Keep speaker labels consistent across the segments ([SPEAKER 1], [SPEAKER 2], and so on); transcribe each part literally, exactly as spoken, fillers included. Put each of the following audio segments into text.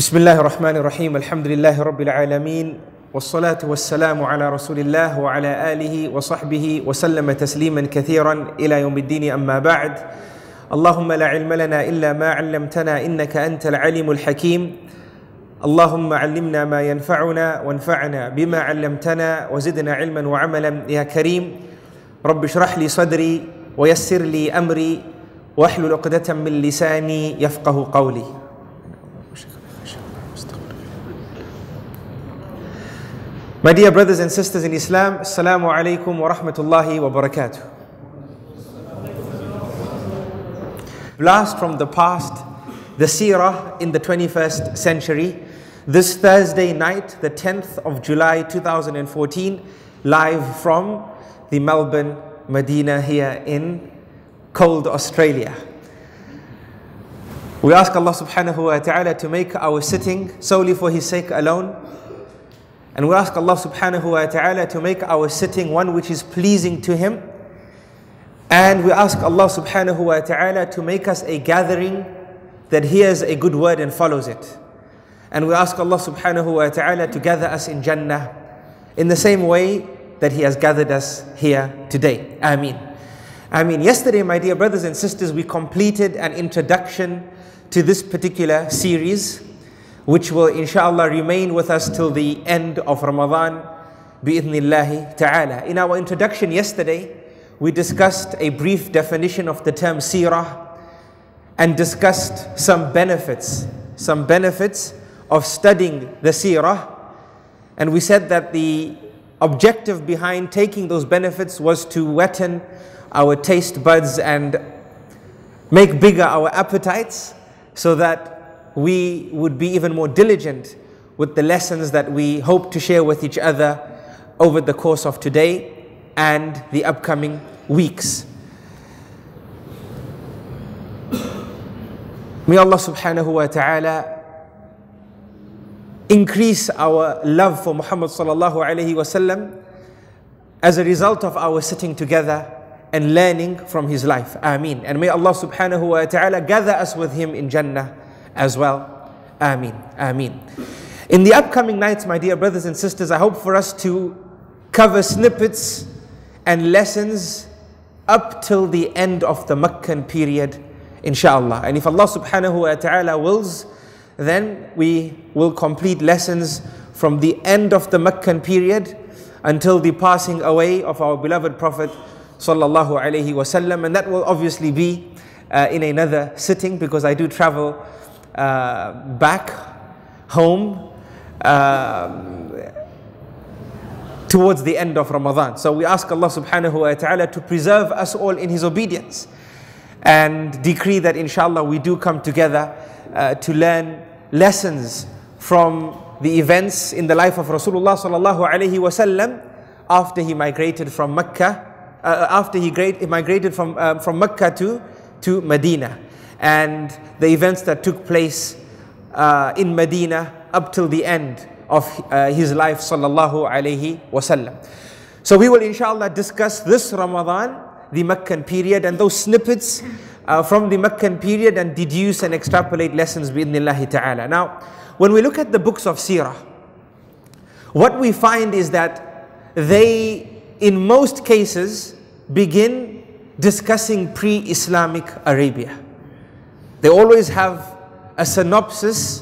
[SPEAKER 1] بسم الله الرحمن الرحيم الحمد لله رب العالمين والصلاة والسلام على رسول الله وعلى آله وصحبه وسلم تسليما كثيرا إلى يوم الدين أما بعد اللهم لا علم لنا إلا ما علمتنا إنك أنت العليم الحكيم اللهم علمنا ما ينفعنا وانفعنا بما علمتنا وزدنا علما وعملا يا كريم رب اشرح لي صدري ويسر لي أمري واحلل عقدة من لساني يفقه قولي. My dear brothers and sisters in Islam, Assalamu alaikum wa rahmatullahi wa barakatuh. Blast from the past, the Seerah in the twenty-first century. This Thursday night, the tenth of July two thousand fourteen, live from the Melbourne, Medina here in cold Australia. We ask Allah subhanahu wa ta'ala to make our sitting solely for His sake alone. And we ask Allah subhanahu wa ta'ala to make our sitting one which is pleasing to Him. And we ask Allah subhanahu wa ta'ala to make us a gathering that hears a good word and follows it. And we ask Allah subhanahu wa ta'ala to gather us in Jannah in the same way that He has gathered us here today. Ameen. Ameen. Yesterday, my dear brothers and sisters, we completed an introduction to this particular series, which will inshallah remain with us till the end of Ramadaan bi'idhnillahi ta'ala. In our introduction yesterday, we discussed a brief definition of the term Seerah and discussed some benefits, some benefits of studying the Seerah. And we said that the objective behind taking those benefits was to weten our taste buds and make bigger our appetites so that we would be even more diligent with the lessons that we hope to share with each other over the course of today and the upcoming weeks. May Allah subhanahu wa ta'ala increase our love for Muhammad sallallahu alayhi wa sallam as a result of our sitting together and learning from his life. Ameen. And may Allah subhanahu wa ta'ala gather us with him in Jannah as well. Ameen. Ameen. In the upcoming nights, my dear brothers and sisters, I hope for us to cover snippets and lessons up till the end of the Makkan period, inshallah. And if Allah subhanahu wa ta'ala wills, then we will complete lessons from the end of the Makkan period until the passing away of our beloved Prophet sallallahu alaihi wasallam. And that will obviously be uh, in another sitting, because I do travel Uh, back home um, towards the end of Ramadan. So we ask Allah subhanahu wa ta'ala to preserve us all in His obedience and decree that inshallah we do come together uh, to learn lessons from the events in the life of Rasulullah sallallahu alaihi wasallam after he migrated from Mecca, uh, after he migrated from, uh, from Mecca to, to Medina, and the events that took place uh, in Medina up till the end of uh, his life sallallahu alayhi wasallam. So we will inshallah discuss this Ramadan, the Makkan period, and those snippets uh, from the Makkan period, and deduce and extrapolate lessons bi'idhnillahi ta'ala. Now, when we look at the books of Seerah, what we find is that they, in most cases, begin discussing pre-Islamic Arabia. They always have a synopsis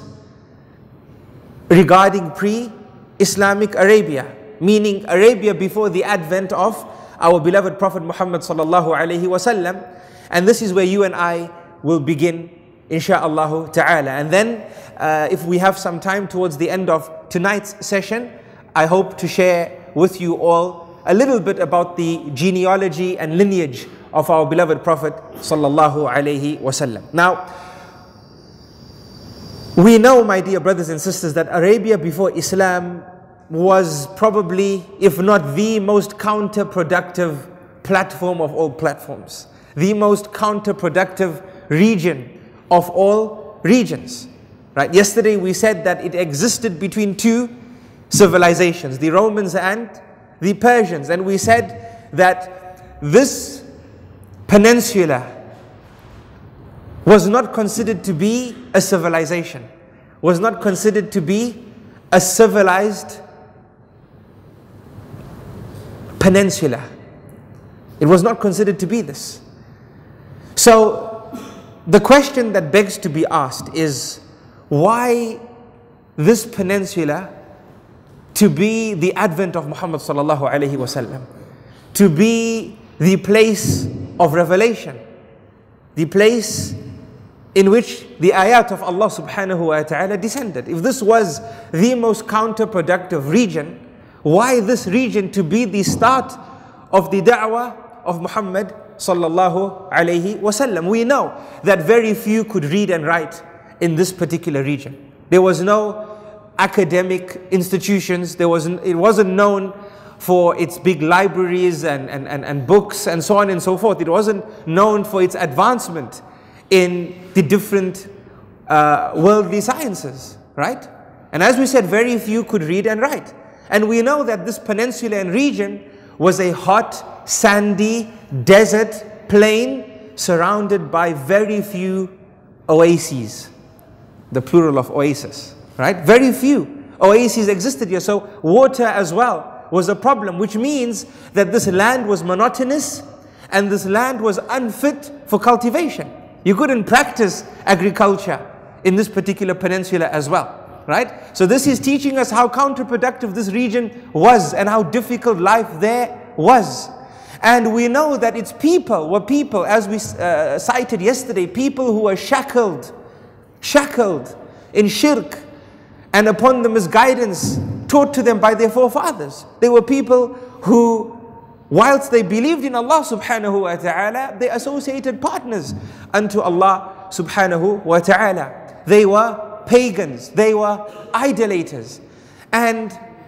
[SPEAKER 1] regarding pre-Islamic Arabia, meaning Arabia before the advent of our beloved Prophet Muhammad sallallahu alaihi wasallam. And this is where you and I will begin, insha'Allah ta'ala. And then uh, if we have some time towards the end of tonight's session, I hope to share with you all a little bit about the genealogy and lineage of our beloved Prophet sallallahu alaihi wasallam. Now, we know, my dear brothers and sisters, that Arabia before Islam was probably, if not the most counterproductive platform of all platforms, the most counterproductive region of all regions. Right? Yesterday we said that it existed between two civilizations, the Romans and the Persians, and we said that this peninsula was not considered to be a civilization. was not considered to be a civilized peninsula. It was not considered to be this. So the question that begs to be asked is, why this peninsula to be the advent of Muhammad sallallahu alaihi wasallam, to be the place of revelation, the place in which the ayat of Allah subhanahu wa ta'ala descended? If this was the most counterproductive region, why this region to be the start of the da'wah of Muhammad sallallahu alaihi wasallam? We know that very few could read and write in this particular region. There was no academic institutions. There wasn't, it wasn't known for its big libraries and, and, and, and books and so on and so forth. It wasn't known for its advancement in the different uh, worldly sciences, right? And as we said, very few could read and write. And we know that this peninsula and region was a hot, sandy, desert plain surrounded by very few oases. The plural of oasis, right? Very few oases existed here. So water as well was a problem, which means that this land was monotonous and this land was unfit for cultivation. You couldn't practice agriculture in this particular peninsula as well, right? So this is teaching us how counterproductive this region was and how difficult life there was. And we know that its people were people, as we uh, cited yesterday, people who were shackled, shackled in shirk and upon the misguidance taught to them by their forefathers. They were people who, whilst they believed in Allah subhanahu wa ta'ala, they associated partners unto Allah subhanahu wa ta'ala. They were pagans, they were idolaters. And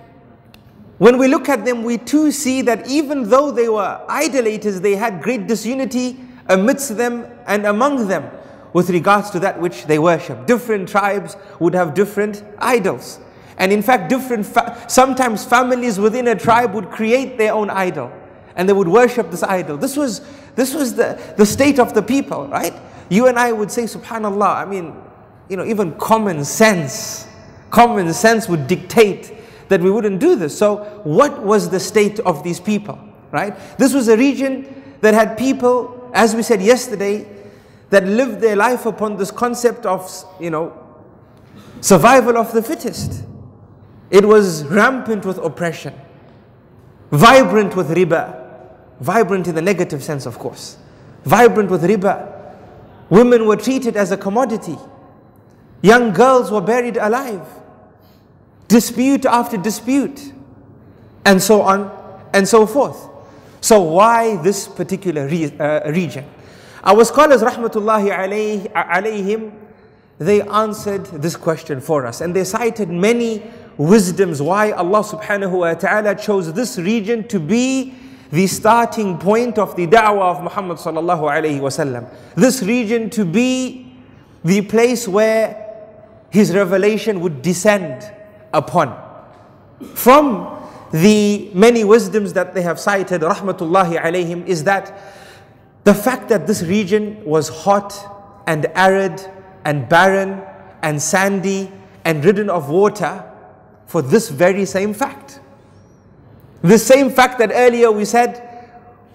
[SPEAKER 1] when we look at them, we too see that even though they were idolaters, they had great disunity amidst them and among them with regards to that which they worship. Different tribes would have different idols. And in fact, different fa sometimes families within a tribe would create their own idol and they would worship this idol. This was, this was the, the state of the people, right? You and I would say, subhanallah, I mean, you know, even common sense, common sense would dictate that we wouldn't do this. So what was the state of these people, right? This was a region that had people, as we said yesterday, that lived their life upon this concept of, you know, survival of the fittest. It was rampant with oppression, vibrant with riba, vibrant in the negative sense, of course, vibrant with riba. Women were treated as a commodity. Young girls were buried alive. Dispute after dispute, and so on and so forth. So why this particular re uh, region? Our scholars, rahmatullahi alayh, alayhim, they answered this question for us, and they cited many wisdoms why Allah subhanahu wa ta'ala chose this region to be the starting point of the da'wah of Muhammad sallallahu alayhi wasallam. This region to be the place where his revelation would descend upon. From the many wisdoms that they have cited, rahmatullahi alayhim, is that the fact that this region was hot and arid and barren and sandy and ridden of water for this very same fact. The same fact that earlier we said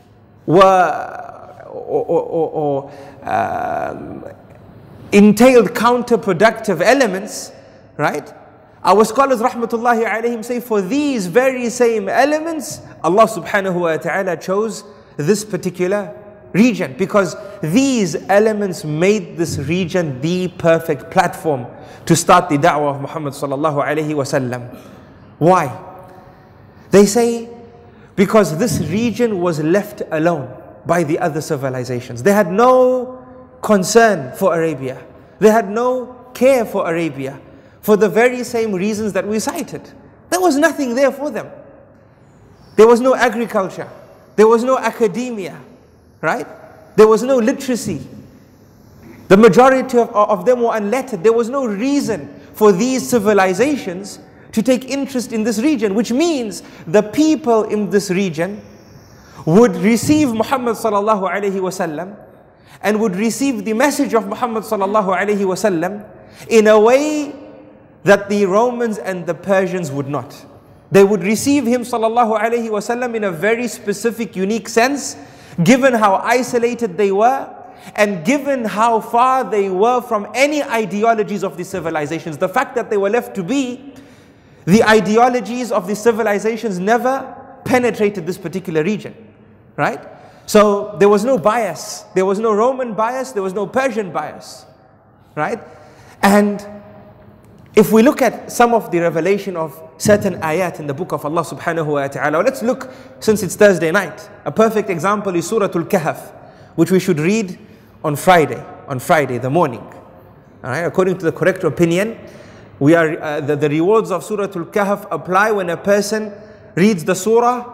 [SPEAKER 1] were or, or, or, or um, entailed counterproductive elements, right? Our scholars rahmatullahi alayhim say for these very same elements, Allah subhanahu wa ta'ala chose this particular region, because these elements made this region the perfect platform to start the da'wah of Muhammad sallallahu alayhi wasallam. Why? They say because this region was left alone by the other civilizations. They had no concern for Arabia. They had no care for Arabia, for the very same reasons that we cited. There was nothing there for them. There was no agriculture. There was no academia, right? There was no literacy. The majority of, of them were unlettered. There was no reason for these civilizations to take interest in this region, which means the people in this region would receive Muhammad sallallahu alaihi wasallam and would receive the message of Muhammad sallallahu alaihi wasallam in a way that the Romans and the Persians would not. They would receive him sallallahu alaihi wasallam in a very specific, unique sense, given how isolated they were and given how far they were from any ideologies of the civilizations. The fact that they were left to be, the ideologies of the civilizations never penetrated this particular region, right? So there was no bias. There was no Roman bias. There was no Persian bias, right? And if we look at some of the revelation of certain ayat in the book of Allah subhanahu wa ta'ala, let's look, since it's Thursday night, a perfect example is Surah Al-Kahf, which we should read on Friday, on Friday, the morning. All right? According to the correct opinion, we are uh, the, the rewards of Surah Al-Kahf apply when a person reads the surah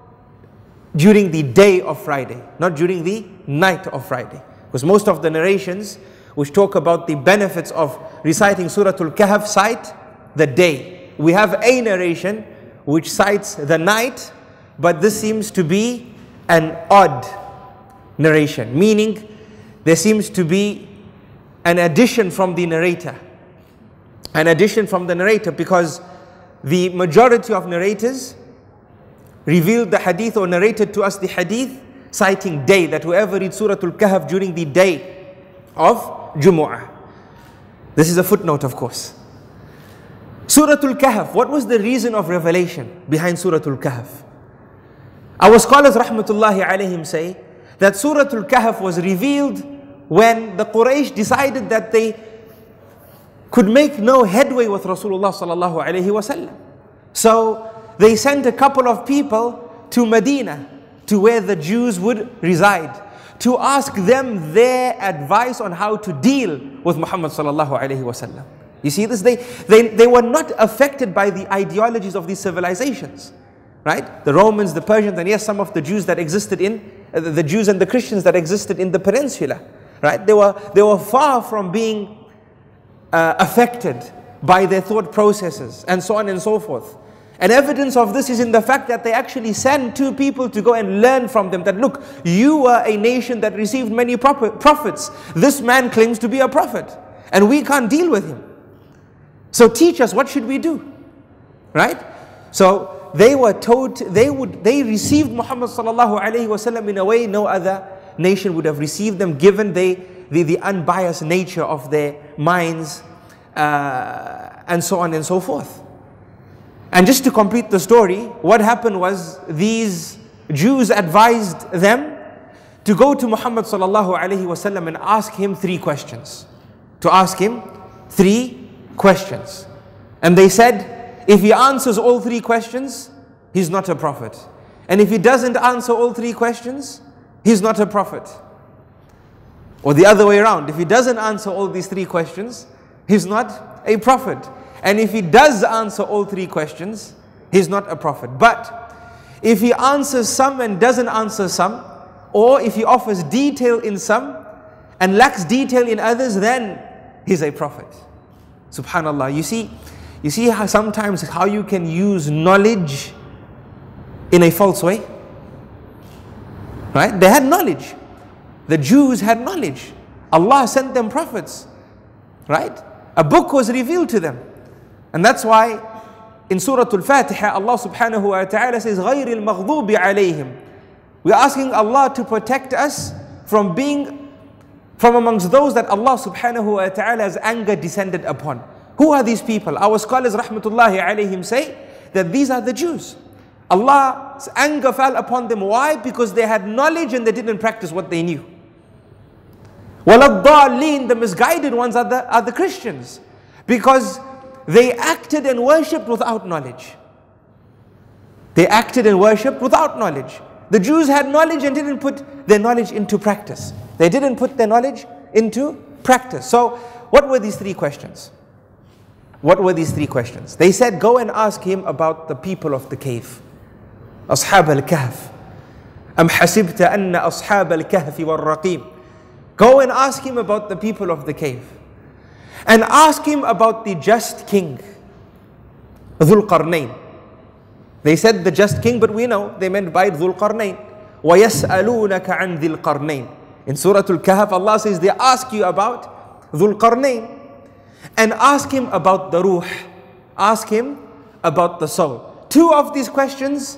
[SPEAKER 1] during the day of Friday, not during the night of Friday. Because most of the narrations which talk about the benefits of reciting Surah Al-Kahf cite the day. We have a narration which cites the night, but this seems to be an odd narration, meaning there seems to be an addition from the narrator. An addition from the narrator, because the majority of narrators revealed the hadith or narrated to us the hadith citing day, that whoever reads Surah Al-Kahf during the day of Jumu'ah. This is a footnote, of course. Surah Al-Kahf, what was the reason of revelation behind Surah Al-Kahf? Our scholars rahmatullahi alayhim say that Surah Al-Kahf was revealed when the Quraysh decided that they could make no headway with Rasulullah sallallahu alayhi wasallam. So they sent a couple of people to Medina, to where the Jews would reside, to ask them their advice on how to deal with Muhammad sallallahu alayhi wasallam. You see this? They, they, they were not affected by the ideologies of these civilizations, right? The Romans, the Persians, and yes, some of the Jews that existed in, uh, the Jews and the Christians that existed in the peninsula, right? They were, they were far from being uh, affected by their thought processes and so on and so forth. And evidence of this is in the fact that they actually sent two people to go and learn from them that, look, you were a nation that received many prophets. This man claims to be a prophet and we can't deal with him. So teach us, what should we do? Right? So they were told, they would, they received Muhammad sallallahu alayhi wasallam in a way no other nation would have received them, given they, the, the unbiased nature of their minds uh, and so on and so forth. And just to complete the story, what happened was these Jews advised them to go to Muhammad sallallahu alayhi wasallam and ask him three questions. To ask him three questions. And they said, if he answers all three questions, he's not a prophet. And if he doesn't answer all three questions, he's not a prophet. Or the other way around, if he doesn't answer all these three questions, he's not a prophet. And if he does answer all three questions, he's not a prophet. But if he answers some and doesn't answer some, or if he offers detail in some and lacks detail in others, then he's a prophet. Subhanallah. You see, you see how sometimes how you can use knowledge in a false way? Right? They had knowledge. The Jews had knowledge. Allah sent them prophets. Right? A book was revealed to them. And that's why in Surah Al-Fatiha, Allah subhanahu wa ta'ala says, غَيْرِ الْمَغْضُوبِ عَلَيْهِمْ. We're asking Allah to protect us from being from amongst those that Allah subhanahu wa ta'ala's anger descended upon. Who are these people? Our scholars rahmatullahi alayhim say that these are the Jews. Allah's anger fell upon them. Why? Because they had knowledge and they didn't practice what they knew. وَلَضَّالِّينَ, the misguided ones are the, are the Christians. Because they acted and worshipped without knowledge. They acted and worshipped without knowledge. The Jews had knowledge and didn't put their knowledge into practice. They didn't put their knowledge into practice. So what were these three questions? What were these three questions? They said, go and ask him about the people of the cave. أصحاب الكهف أم حسبت أن أصحاب الكهف والرقيم. Go and ask him about the people of the cave. And ask him about the just king, Dhul Qarnayn. They said the just king, but we know they meant by Dhul Qarnayn. وَيَسْأَلُونَكَ عَنْ ذِي الْقَرْنَيْنِ. In Surah Al-Kahf, Allah says they ask you about Dhul Qarnayn. and ask him about the ruh. Ask him about the soul. Two of these questions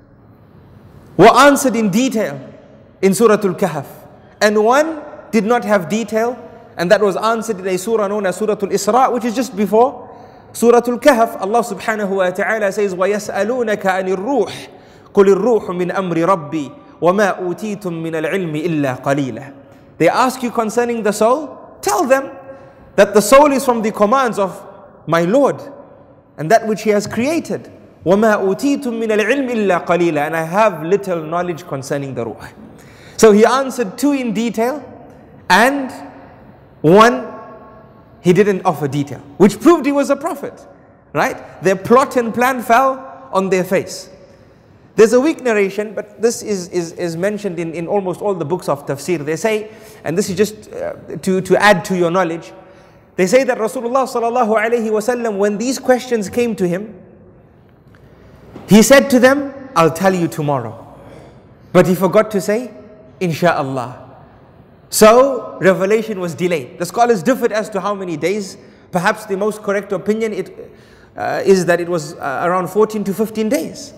[SPEAKER 1] were answered in detail in Surah Al-Kahf, and one did not have detail, and that was answered in a surah known as Surah Al-Isra, which is just before Surah Al-Kahf. Allah subhanahu wa ta'ala says, وَيَسْأَلُونَكَ عَنِ الرُّوحِ قُلِ الرُّوحُ مِنْ أَمْرِ رَبِّي وَمَا أُوتِيتُم مِّنَ الْعِلْمِ إِلَّا قَلِيلًا. They ask you concerning the soul. Tell them that the soul is from the commands of my Lord and that which He has created. وَمَا أُوتِيتُم مِّنَ الْعِلْمِ إِلَّا قَلِيلًا. And I have little knowledge concerning the ruh. So he answered two in detail, and one he didn't offer detail, which proved he was a prophet, right? Their plot and plan fell on their face. There's a weak narration, but this is, is, is mentioned in, in almost all the books of tafsir. They say, and this is just uh, to, to add to your knowledge, they say that Rasulullah sallallahu alayhi wasallam, when these questions came to him, he said to them, I'll tell you tomorrow. But he forgot to say, Insha'Allah. So revelation was delayed. The scholars differed as to how many days. Perhaps the most correct opinion it, uh, is that it was uh, around fourteen to fifteen days.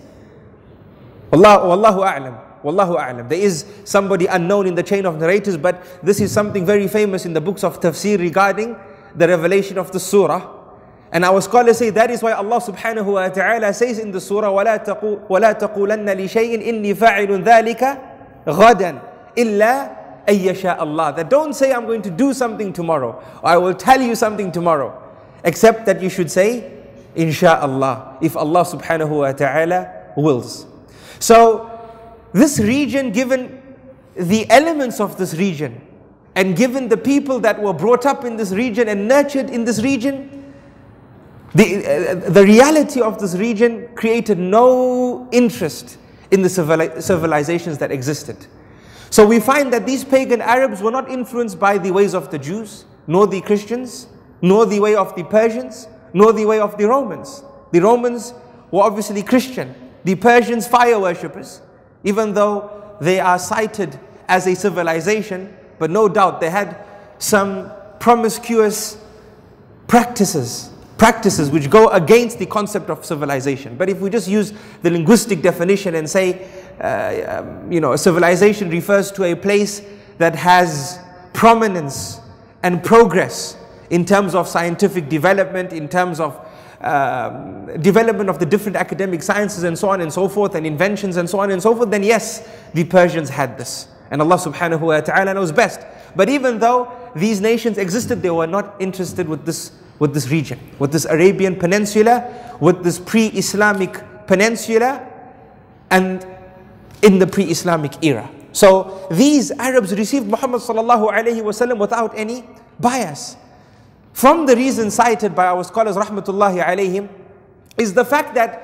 [SPEAKER 1] Wallahu, wallahu a'lam. Wallahu a'lam. There is somebody unknown in the chain of narrators, but this is something very famous in the books of tafsir regarding the revelation of the surah. And our scholars say that is why Allah subhanahu wa ta'ala says in the surah, وَلَا تَقُولَنَّ لِشَيْءٍ إِنِّي فَاعِلٌ ذَلِكَ غَدًا إِلَّا أَن يَشَاءَ اللَّهُ. That don't say I'm going to do something tomorrow, or I will tell you something tomorrow, except that you should say, Insha'Allah, if Allah subhanahu wa ta'ala wills. So this region, given the elements of this region, and given the people that were brought up in this region and nurtured in this region, the, uh, the reality of this region created no interest in the civili civilizations that existed. So we find that these pagan Arabs were not influenced by the ways of the Jews, nor the Christians, nor the way of the Persians, nor the way of the Romans. The Romans were obviously Christian. The Persians, fire worshippers, even though they are cited as a civilization, but no doubt they had some promiscuous practices, practices which go against the concept of civilization. But if we just use the linguistic definition and say, uh, um, you know, a civilization refers to a place that has prominence and progress in terms of scientific development, in terms of um, development of the different academic sciences and so on and so forth, and inventions and so on and so forth, then yes, the Persians had this. And Allah subhanahu wa ta'ala knows best. But even though these nations existed, they were not interested with this, with this region, with this Arabian peninsula, with this pre-Islamic peninsula, and in the pre-Islamic era. So these Arabs received Muhammad sallallahu alayhi wa sallam without any bias. From the reasons cited by our scholars rahmatullahi alayhim is the fact that,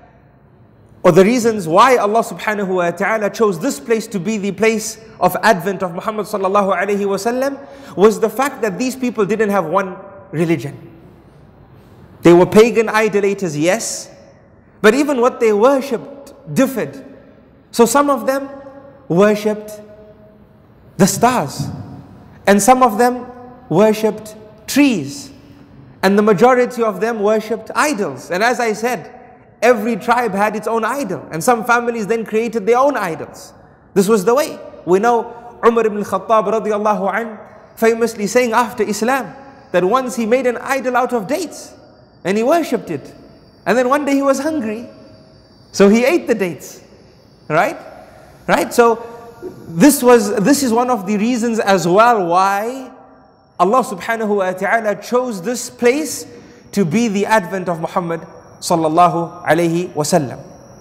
[SPEAKER 1] or the reasons why Allah subhanahu wa ta'ala chose this place to be the place of advent of Muhammad sallallahu alayhi wa sallam, was the fact that these people didn't have one religion. They were pagan idolaters, yes, but even what they worshipped differed. So some of them worshipped the stars, and some of them worshipped trees, and the majority of them worshipped idols. And as I said, every tribe had its own idol, and some families then created their own idols. This was the way. We know Umar ibn al-Khattab radiallahu anh famously saying after Islam that once he made an idol out of dates and he worshipped it, and then one day he was hungry, so he ate the dates. Right? Right? So this was this is one of the reasons as well why Allah subhanahu wa ta'ala chose this place to be the advent of Muhammad sallallahu alayhi wa sallam.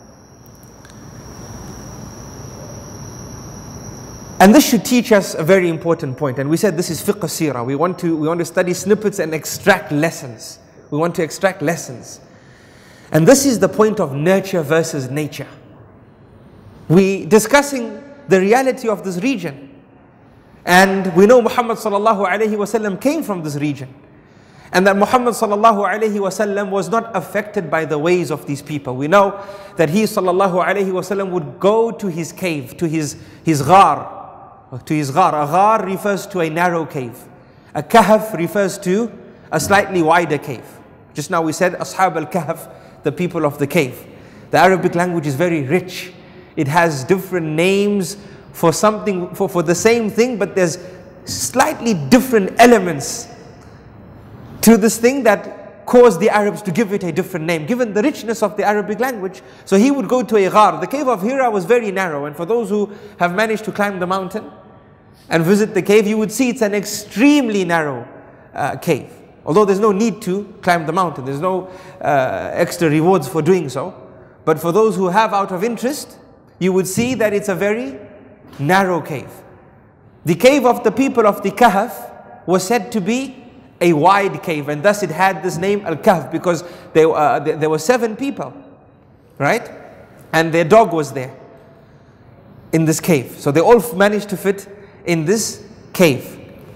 [SPEAKER 1] And this should teach us a very important point. And we said this is fiqh seerah. We want to we want to study snippets and extract lessons. We want to extract lessons. And this is the point of nurture versus nature. We discussing the reality of this region. And we know Muhammad sallallahu alayhi wa sallam came from this region. And that Muhammad sallallahu alayhi wa sallam was not affected by the ways of these people. We know that he sallallahu alayhi wa sallam would go to his cave, to his, his ghar, to his ghar. A ghar refers to a narrow cave. A kahf refers to a slightly wider cave. Just now we said Ashab al-Kahf, the people of the cave. The Arabic language is very rich. It has different names for something, for, for the same thing, but there's slightly different elements to this thing that caused the Arabs to give it a different name, given the richness of the Arabic language. So he would go to a ghar. The cave of Hira was very narrow, and for those who have managed to climb the mountain and visit the cave, you would see it's an extremely narrow uh, cave. Although there's no need to climb the mountain, there's no uh, extra rewards for doing so. But for those who have out of interest, you would see that it's a very narrow cave. The cave of the people of the Kahf was said to be a wide cave, and thus it had this name Al-Kahf, because there, uh, there, there were seven people, right? And their dog was there in this cave. So they all managed to fit in this cave.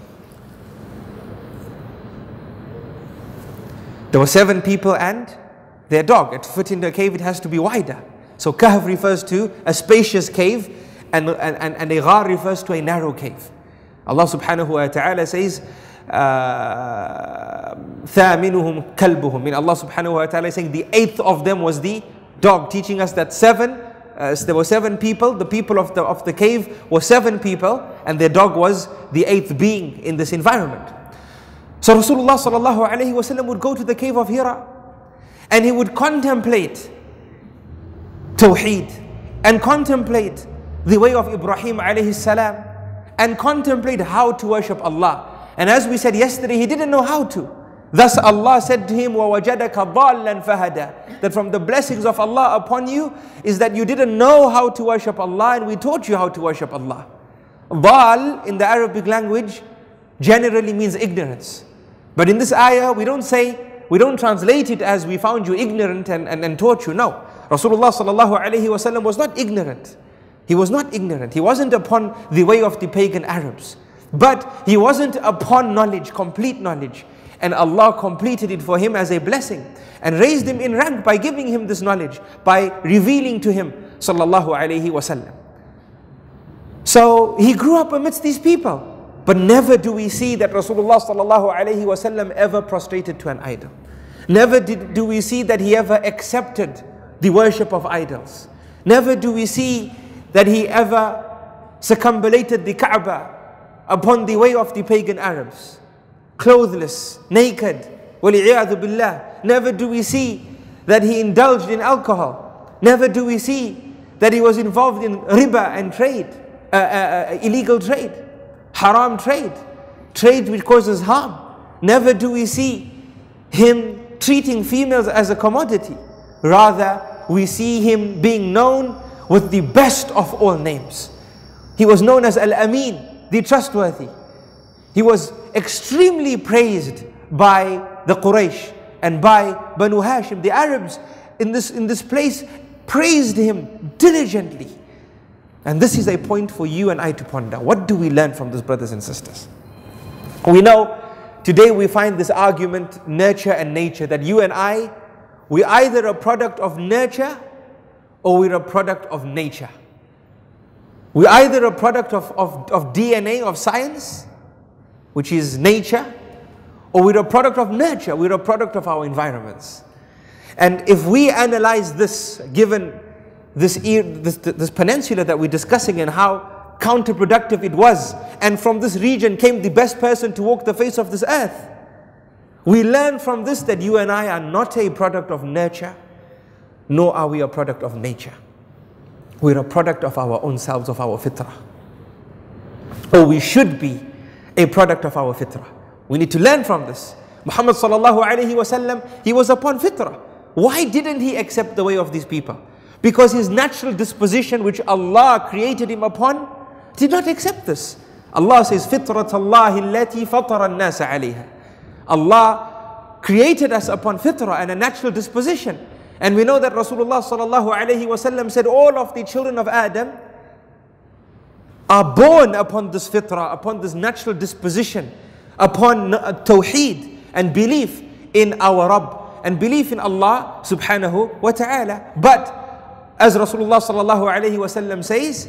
[SPEAKER 1] There were seven people and their dog. To fit in the cave, it has to be wider. So Kahf refers to a spacious cave, and, and, and a ghar refers to a narrow cave. Allah subhanahu wa ta'ala says, ثَامِنُهُمْ كَلْبُهُمْ. Meaning Allah subhanahu wa ta'ala is saying the eighth of them was the dog, teaching us that seven, uh, there were seven people, the people of the, of the cave were seven people, and their dog was the eighth being in this environment. So Rasulullah sallallahu alayhi wa sallam would go to the cave of Hira, and he would contemplate Tawheed, and contemplate the way of Ibrahim alayhi salam, and contemplate how to worship Allah. And as we said yesterday, he didn't know how to. Thus Allah said to him, وَوَجَدَكَ ضَالًّا فَهَدَى. That from the blessings of Allah upon you is that you didn't know how to worship Allah, and we taught you how to worship Allah. Dal in the Arabic language generally means ignorance. But in this ayah, we don't say, we don't translate it as we found you ignorant and, and, and taught you. No. Rasulullah sallallahu alayhi wa sallam was not ignorant. He was not ignorant. He wasn't upon the way of the pagan Arabs. But he wasn't upon knowledge, complete knowledge. And Allah completed it for him as a blessing and raised him in rank by giving him this knowledge, by revealing to him sallallahu alayhi wa sallam. So he grew up amidst these people. But never do we see that Rasulullah sallallahu alayhi wa sallam ever prostrated to an idol. Never did, do we see that he ever accepted the worship of idols. Never do we see that he ever circumambulated the Kaaba upon the way of the pagan Arabs, clothless, naked, وَلِعِيَاذُ بِاللَّهِ. Never do we see that he indulged in alcohol. Never do we see that he was involved in riba and trade, uh, uh, illegal trade, haram trade, trade which causes harm. Never do we see him treating females as a commodity. Rather, we see him being known with the best of all names. He was known as Al-Amin, the trustworthy. He was extremely praised by the Quraysh and by Banu Hashim. The Arabs in this, in this place praised him diligently. And this is a point for you and I to ponder. What do we learn from this, brothers and sisters? We know today we find this argument, nurture and nature, that you and I, we're either a product of nurture or we're a product of nature. We're either a product of, of, of D N A, of science, which is nature, or we're a product of nurture, we're a product of our environments. And if we analyze this, given this, this, this peninsula that we're discussing and how counterproductive it was, and from this region came the best person to walk the face of this earth, we learn from this that you and I are not a product of nurture, nor are we a product of nature. We're a product of our own selves, of our fitrah. Or we should be a product of our fitrah. We need to learn from this. Muhammad sallallahu alayhi wa sallam, he was upon fitrah. Why didn't he accept the way of these people? Because his natural disposition, which Allah created him upon, did not accept this. Allah says, فِطْرَةَ اللَّهِ الَّتِي فَطَرَ النَّاسَ عَلَيْهَا. Allah created us upon fitrah and a natural disposition. And we know that Rasulullah sallallahu alayhi wa sallam said all of the children of Adam are born upon this fitrah, upon this natural disposition, upon tawheed and belief in our Rabb and belief in Allah subhanahu wa ta'ala. But as Rasulullah sallallahu alayhi wa sallam says,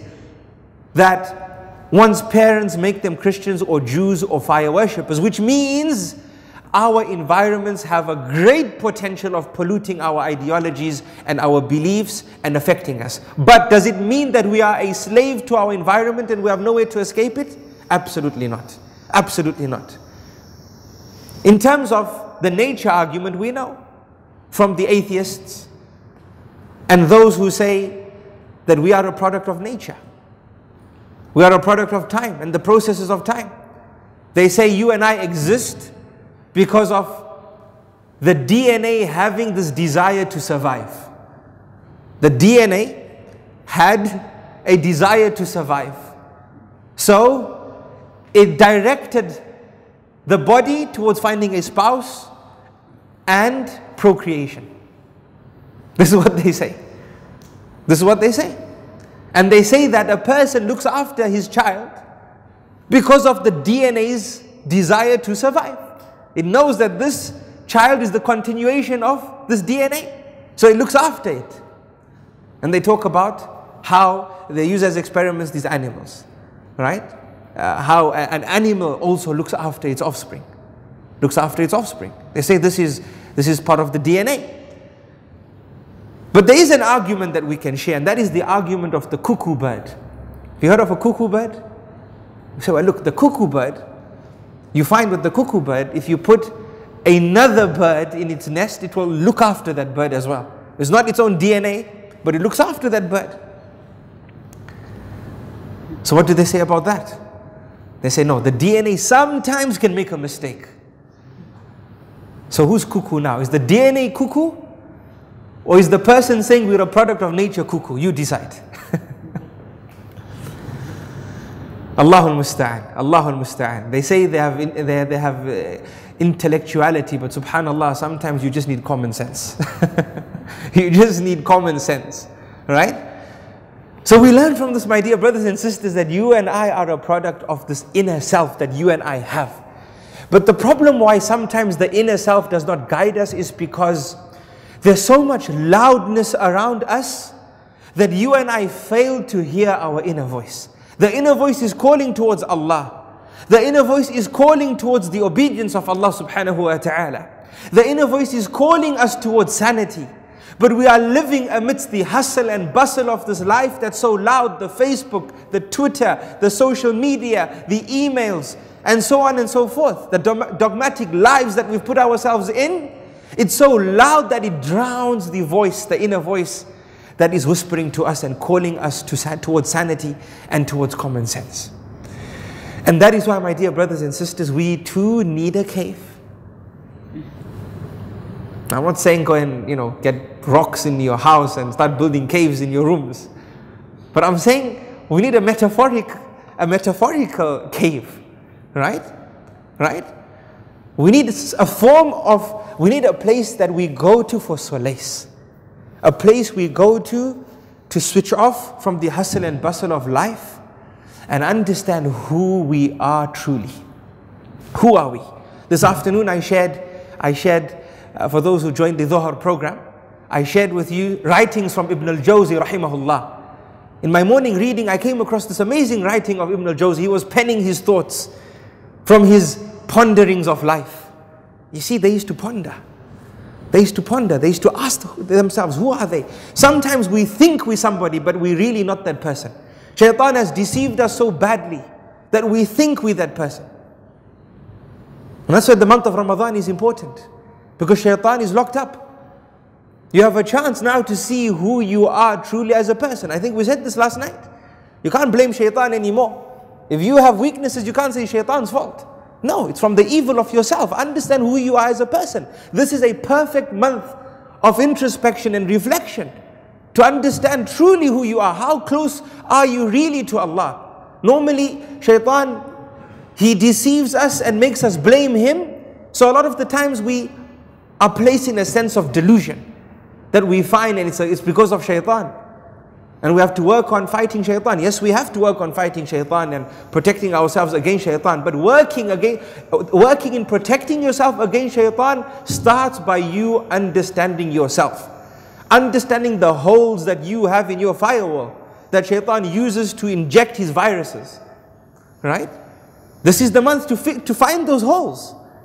[SPEAKER 1] that one's parents make them Christians or Jews or fire worshippers, which means our environments have a great potential of polluting our ideologies and our beliefs and affecting us. But does it mean that we are a slave to our environment and we have no way to escape it? Absolutely not. Absolutely not. In terms of the nature argument, we know from the atheists and those who say that we are a product of nature. We are a product of time and the processes of time. They say you and I exist because of the D N A having this desire to survive. The D N A had a desire to survive. So it directed the body towards finding a spouse and procreation. This is what they say. This is what they say. And they say that a person looks after his child because of the D N A's desire to survive. It knows that this child is the continuation of this D N A. So it looks after it. And they talk about how they use as experiments these animals. Right? Uh, how an animal also looks after its offspring. Looks after its offspring. They say this is, this is part of the D N A. But there is an argument that we can share, and that is the argument of the cuckoo bird. Have you heard of a cuckoo bird? You say, well look, the cuckoo bird, you find with the cuckoo bird, if you put another bird in its nest, it will look after that bird as well. It's not its own D N A, but it looks after that bird. So what do they say about that? They say, no, the D N A sometimes can make a mistake. So who's cuckoo now? Is the D N A cuckoo? Or is the person saying we're a product of nature cuckoo? You decide. Allahul Musta'an. Allahul Musta'an. They say they have, they, they have uh, intellectuality, but subhanallah, sometimes you just need common sense. You just need common sense. Right? So we learn from this, my dear brothers and sisters, that you and I are a product of this inner self that you and I have. But the problem why sometimes the inner self does not guide us is because there's so much loudness around us that you and I fail to hear our inner voice. The inner voice is calling towards Allah. The inner voice is calling towards the obedience of Allah subhanahu wa ta'ala. The inner voice is calling us towards sanity. But we are living amidst the hustle and bustle of this life that's so loud, the Facebook, the Twitter, the social media, the emails, and so on and so forth. The dogmatic lives that we've put ourselves in, it's so loud that it drowns the voice, the inner voice that is whispering to us and calling us to, towards sanity and towards common sense. And that is why, my dear brothers and sisters, we too need a cave. I'm not saying go and, you know, get rocks in your house and start building caves in your rooms. But I'm saying we need a metaphoric, a metaphorical cave. Right? Right? We need a form of, we need a place that we go to for solace. A place we go to to switch off from the hustle and bustle of life and understand who we are truly. Who are we? This afternoon I shared, I shared uh, for those who joined the Dhuhr program, I shared with you writings from Ibn al-Jawzi rahimahullah. In my morning reading I came across this amazing writing of Ibn al-Jawzi. He was penning his thoughts from his ponderings of life. You see, they used to ponder. They used to ponder. They used to ask themselves, who are they? Sometimes we think we're somebody, but we're really not that person. Shaitan has deceived us so badly that we think we're that person. And that's why the month of Ramadan is important. Because shaitan is locked up. You have a chance now to see who you are truly as a person. I think we said this last night. You can't blame shaitan anymore. If you have weaknesses, you can't say shaitan's fault. No, it's from the evil of yourself. Understand who you are as a person. This is a perfect month of introspection and reflection. To understand truly who you are. How close are you really to Allah? Normally, shaitan, he deceives us and makes us blame him. So a lot of the times we are placed in a sense of delusion that we find, and it's, a, it's because of shaitan. And we have to work on fighting shaitan. Yes, we have to work on fighting shaitan and protecting ourselves against shaitan. But working, again, working in protecting yourself against shaitan starts by you understanding yourself. Understanding the holes that you have in your firewall that shaitan uses to inject his viruses. Right? This is the month to, fi to find those holes.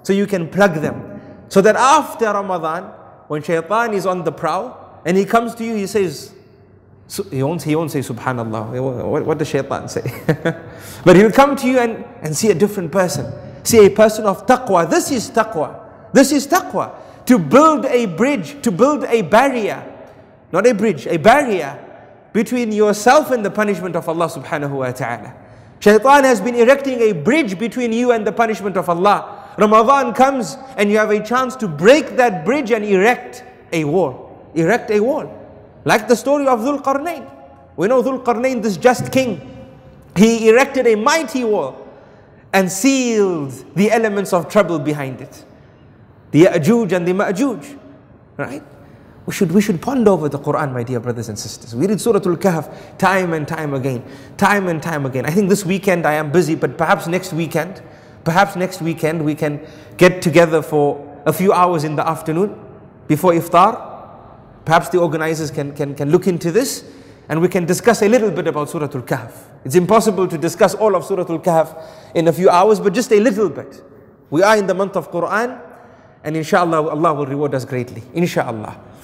[SPEAKER 1] so you can plug them. So that after Ramadan, when shaitan is on the prowl and he comes to you, he says, so he, won't, he won't say Subhanallah. What, what does shaitan say? But he'll come to you and, and see a different person. See a person of taqwa. This is taqwa. This is taqwa. To build a bridge, to build a barrier. Not a bridge, a barrier between yourself and the punishment of Allah subhanahu wa ta'ala. Shaitan has been erecting a bridge between you and the punishment of Allah. Ramadan comes and you have a chance to break that bridge and erect a wall. Erect a wall. Like the story of Dhul Qarnayn. We know Dhul Qarnayn, this just king. He erected a mighty wall and sealed the elements of trouble behind it. The Ya'juj and the Ma'juj. Right? We should, we should ponder over the Quran, my dear brothers and sisters. We read Surah Al-Kahf time and time again. Time and time again. I think this weekend I am busy, but perhaps next weekend, perhaps next weekend we can get together for a few hours in the afternoon before iftar. Perhaps the organizers can, can, can look into this and we can discuss a little bit about Surah Al-Kahf. It's impossible to discuss all of Surah Al-Kahf in a few hours, but just a little bit. We are in the month of Quran and inshallah Allah will reward us greatly. Inshallah.